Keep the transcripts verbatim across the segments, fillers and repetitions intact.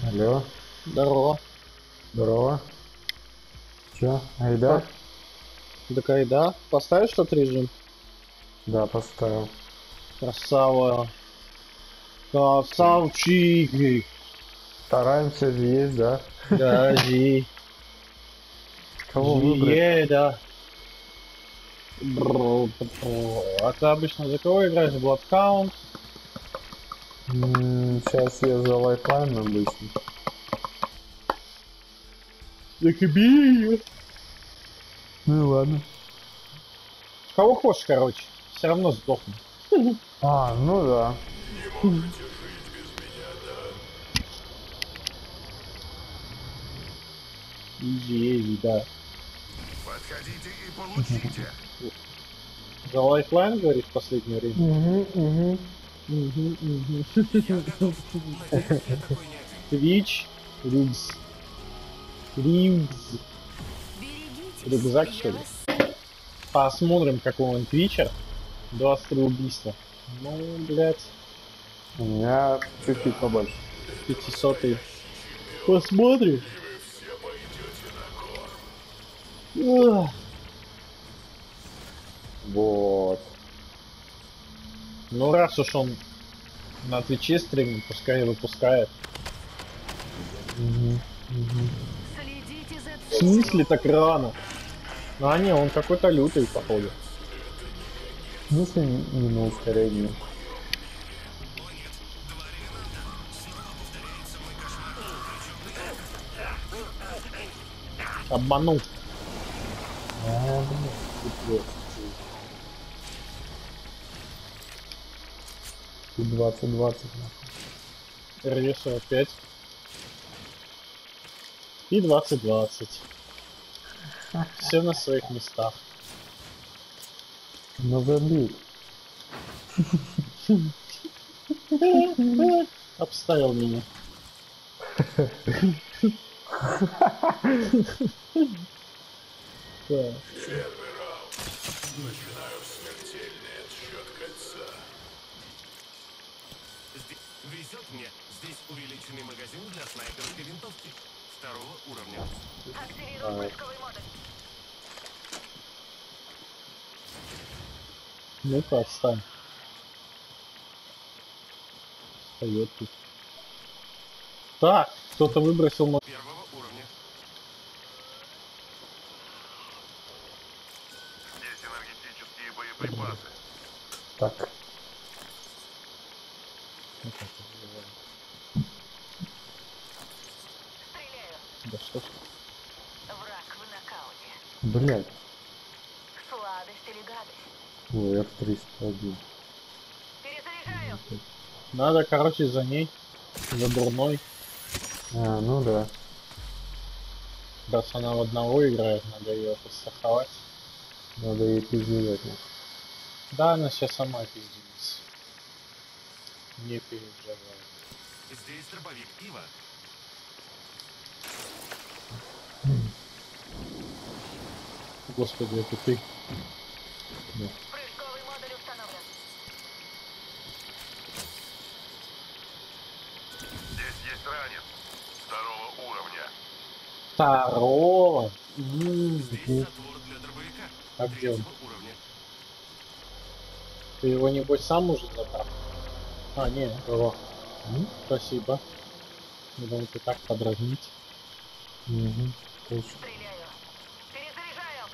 Алло. Здорово. Здорово. Чё, айда? Так айда. Поставишь тот режим? Да, поставил. Красава. Красавчик. Стараемся же есть, да? Да, жи. Кого выбрать? Жиеда. А ты обычно за кого играешь? Bloodhound? Сейчас я за лайфлайн обычно. Так и бей её. Ну ладно. Кого хочешь, короче. Все равно сдохну. А, ну да. Изи, да. Подходите и получите. За лайфлайн говоришь в последнее время? Угу, угу. Угу, угу. Твич. Ригс. Ригс. Рюкзак, что ли? Посмотрим, какой он твичер. двадцать три убийства. Ну, блядь, У меня чуть-чуть побольше. пятисотый. Посмотрим. Ugh. Вот. Ну, раз уж он на твиче стримит, пускай и выпускает. Угу, угу. В смысле так рано? А не, он какой-то лютый, походу. В смысле не на ускорение? Обманул. А, блин. И двадцать двадцать нахуй. эр сорок пять. И двадцать двадцать. Все на своих местах. Ну забей. Обставил меня. Да. Начинаю смертельный отсчет кольца. Везет мне. Здесь увеличенный магазин для снайперской винтовки. Второго уровня. Активируй поисковый модуль. Ну-ка, отстань. Встает тут. Так, кто-то выбросил на... Первого уровня. Здесь энергетические боеприпасы. Так. Стреляю. Да что ж. Враг в нокауте. Блять. Сладость или гадость? Ой, эф триста один. Перезаряжаю. Надо, короче, за ней. За дурной. А, ну да. Раз она в одного играет, надо ее подстраховать. Надо ей пиздец. Да, она сейчас сама пиздится. Не переживай. Здесь дробовик Ива. Господи, это ты. Да. Прыжковый модуль установлен. Здесь есть ранец. Второго уровня. Второго. М-м-м. Здесь затвор для дробовика. А где он? Третьего уровня. Ты его, небось, сам уже забрал? А, не. Кого? Спасибо. Я думал, ты так подразнить. Угу. Точно. Стреляю. Перезаряжаю.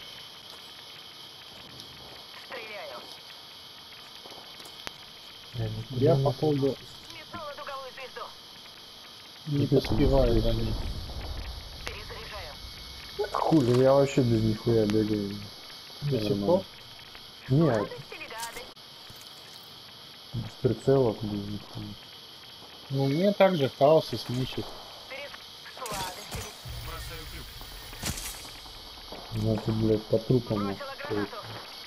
Стреляю. Я, походу, Метнула дуговую звезду. не поспеваю за ней. Перезаряжаю. Хули, я вообще без нихуя бегаю. До сих Нормально. пор? Нет, Сладость или гадость? без прицелов без нихуя. Ну, мне также хаос и смычит. Перез... Сладость или... Бросаю крюк. Значит, блядь, по трупам. Бросила гранату.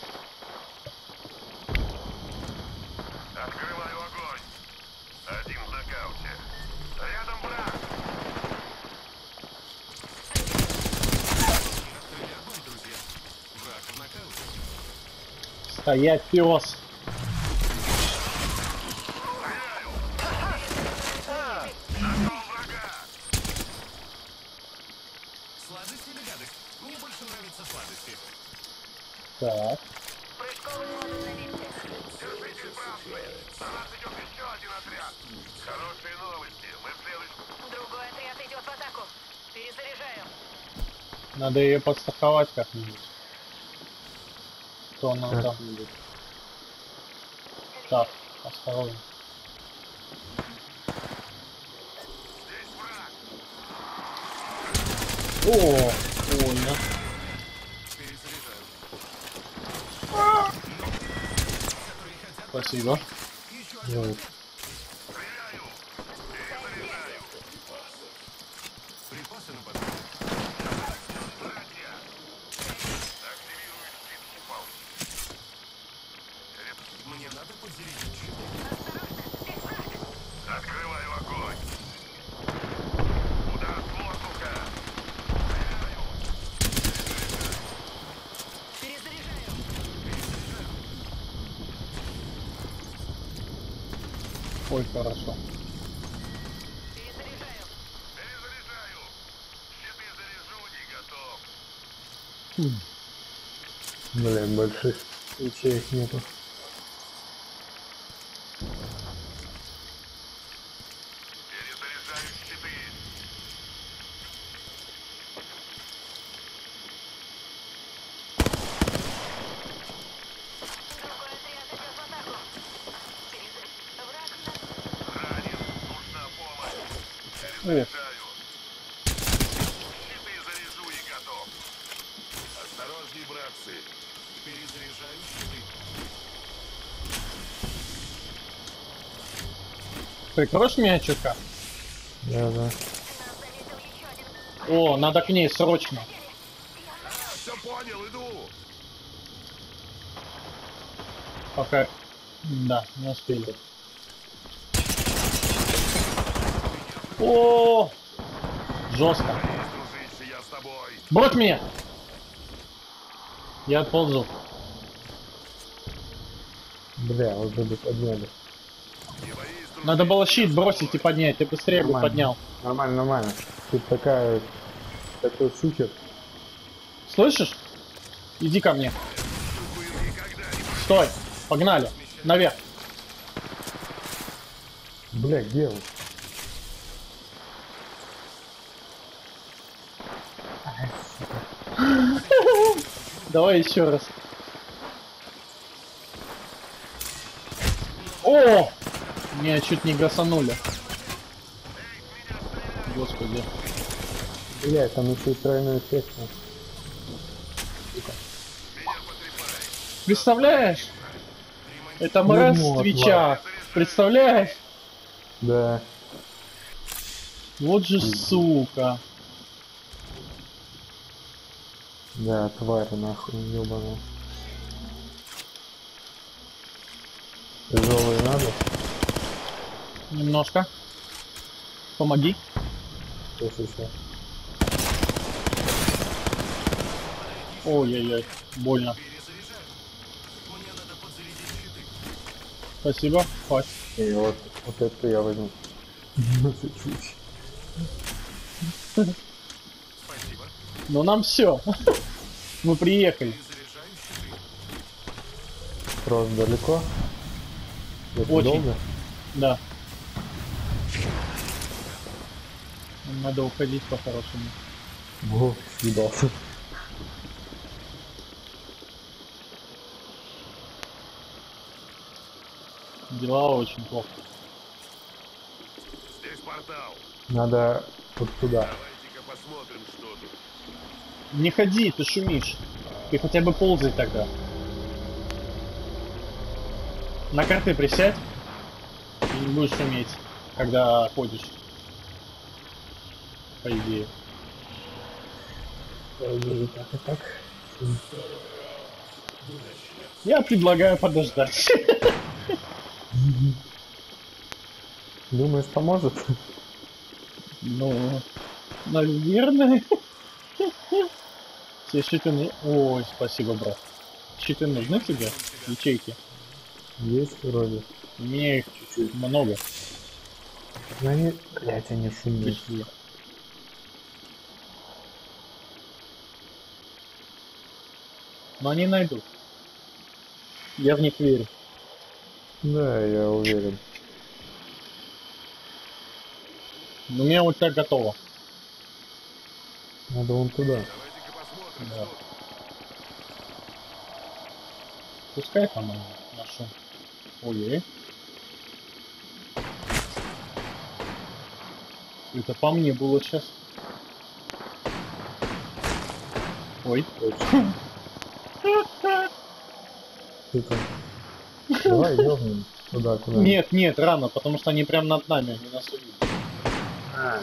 Открываю огонь. Один в нокауте. Рядом враг. Открыли огонь, друзья. Враг в нокауте. Стоять, пес! Нашел врага. Так. Прыжковый модуль на месте. Держитесь, братцы! На нас идет еще один отряд! Хорошие новости! Мы следующий... Другой отряд идет в атаку. Перезаряжаю. Надо ее подстраховать как-нибудь. Кто она там? Как-нибудь. Так, осторожно. Здесь враг! О, больно. Перезаряжаю. Спасибо. Вот. Стреляю! Перезаряжаю! Припасы на подъем. Братья! Активирую щит купол. Мне надо подзарядить щиты. Открываю огонь! Удар с воздуха! Стреляю! Перезаряжаю. Ой, хорошо. Перезаряжаю. Перезаряжаю! Щиты заряжу, не готов! Блин, больших ячеек нету. Перезаряжаю щиты! Другой отряд идет в атаку. Перезаряжаю. Враг на... Ранен! Нужна помощь! О, Перезаряжаю! Щиты заряжу и готов! Осторожней, братцы. Перезаряжаю щиты. прикроешь меня чутка? Да, да. Нас заметил еще один. О, надо к ней срочно. Все понял, иду! Пока... Да, не успели. О, жестко. Есть, дружище, я с тобой! Брось меня! Я отползу. Бля, уже бы подняли. Не боись, дружище! Надо было щит бросить и поднять. Ты быстрее бы Нормально. поднял. Нормально, нормально. Тут такая... Такой шухер. Слышишь? Иди ко мне. Чувствую, никогда не... Стой. Погнали. Наверх. Бля, где он? Давай еще раз. О! Меня чуть не гасанули. Господи. Бля, там еще и тройной эффект. Представляешь? Это мразь Ну с вот, Твича. Представляешь? Да. Вот же сука. Да, тварь нахуй, ёбаная. Тяжелые надо? Немножко. Помоги. Сейчас, сейчас. Ой-ой-ой. Больно. Перезаряжаю. Мне надо подзарядить щиты. Спасибо. Хватит. И вот, вот это я возьму. Чуть-чуть. Спасибо. Ну нам все. Мы приехали. Перезаряжаю щиты. Просто далеко? Это Очень. долго? Да. Нам надо уходить по-хорошему. О, съебался. Дела очень плохо. Здесь портал. Надо вот туда. Давайте-ка посмотрим, что тут. Не ходи, ты шумишь. Ты хотя бы ползай тогда. На карты присядь. И не будешь шуметь, когда ходишь. По идее. И так, и так. Я предлагаю подождать. Думаешь, поможет? Ну, наверное. Тебе щиты нужны? Ой, спасибо, брат. Щиты нужны тебе? Ячейки? Есть вроде. У меня их чуть-чуть много. Но они, блять, они шумные. Такие. Но они найдут. Я в них верю. Да, я уверен. У меня ульта готова. Надо вон туда. Давайте-ка посмотрим, Да. что тут. Пускай там они нашу. Ой. Это по мне было сейчас. Ой. Ты там. Давай ёбнем туда, куда. Нет, нет, рано, потому что они прям над нами, они нас увидят. А,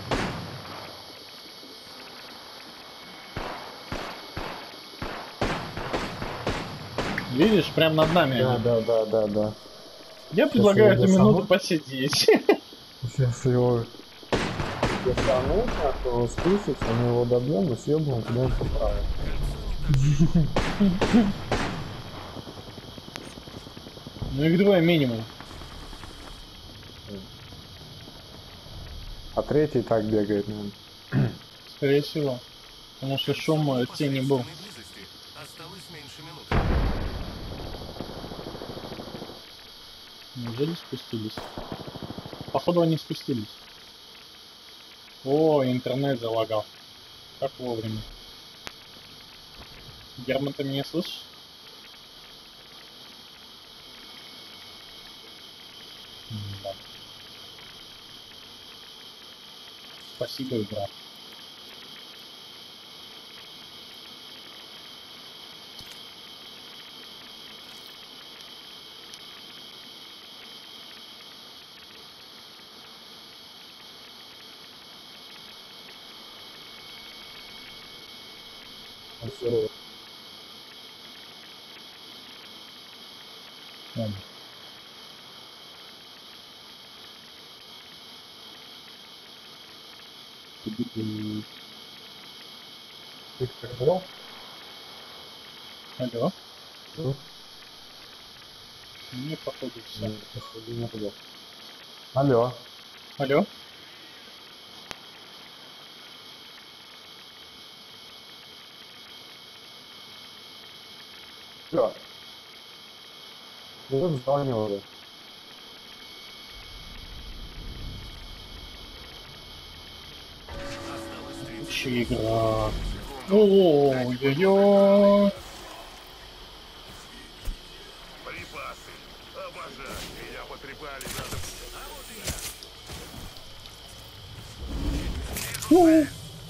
Видишь, прям над нами да, они. да, да, да, да. Я предлагаю его эту минуту досанут. посидеть. Сейчас его достанут, нахуй, спустится, мы его добьем и съебнем куда-нибудь поправим. Ну их двое минимум. А третий так бегает, наверное. Скорее всего. Потому что шум э, тени был. В близости осталось меньше минуты. Неужели спустились? Походу они спустились. О, интернет залагал. Как вовремя. Герман, ты меня слышишь? Да. Спасибо, игра. Здорово. Ладно. Ту-ду-ду. Ты как понял? Алло? Ну, Мне походу все. нет, походу не туда. Алло. Алло? Алло. Ну, звонил уже. Осталось тридцать. Че игра? Ой-ой-ой. Припасы. Обожаю. Меня потрепали, надо... У.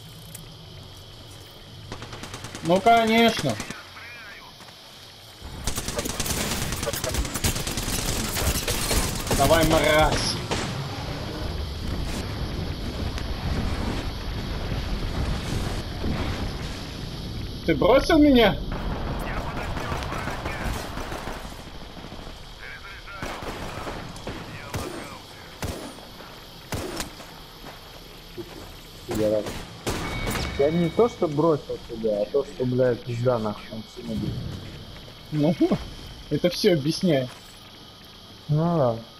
Ну конечно. Давай, мразь. Ты бросил меня? Пидорас. Я не то, что бросил тебя, а то, что, блядь, пизда нахуй там все набил. Ну, это все объясняет. Ну да.